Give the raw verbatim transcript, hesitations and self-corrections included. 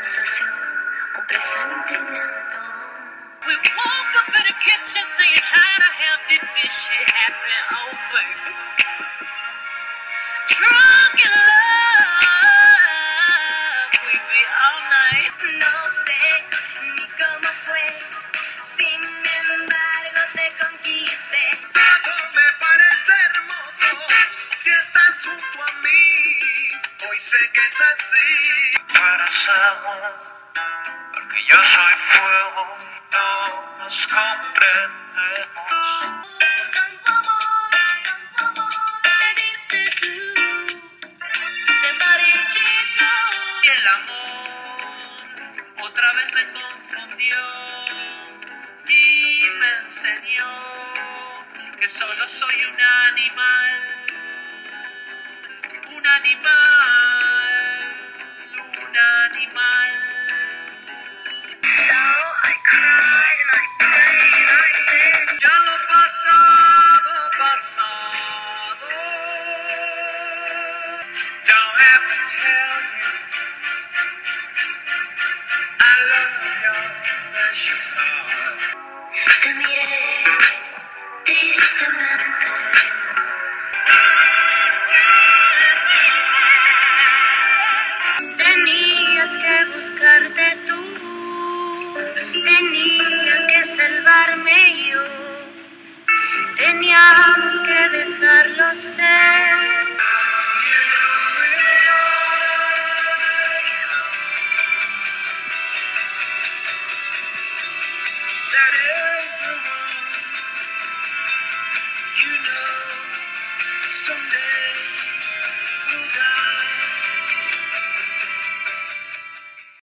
sensación, un presentimiento. We woke up in the kitchen saying, how the hell did this shit happen? Oh, baby. Drunk in love, we be all night. No sé ni cómo fue, sin embargo te conquisté. Todo me parece hermoso si estás junto a mí. Hoy sé que es así. Tú eres agua, porque yo soy fuego y no nos comprendemos. Tanto amor, tanto amor te diste tú, se marchitó. Y el amor otra vez me confundió y me enseñó que solo soy un animal, un animal, un animal. So I cry and I stay and I stay. Ya lo pasado, pasado. Don't have to tell you I love your precious heart. Te miré tristemente. Tenías que buscarte tú, tenía que salvarme yo, teníamos que dejarlo ser.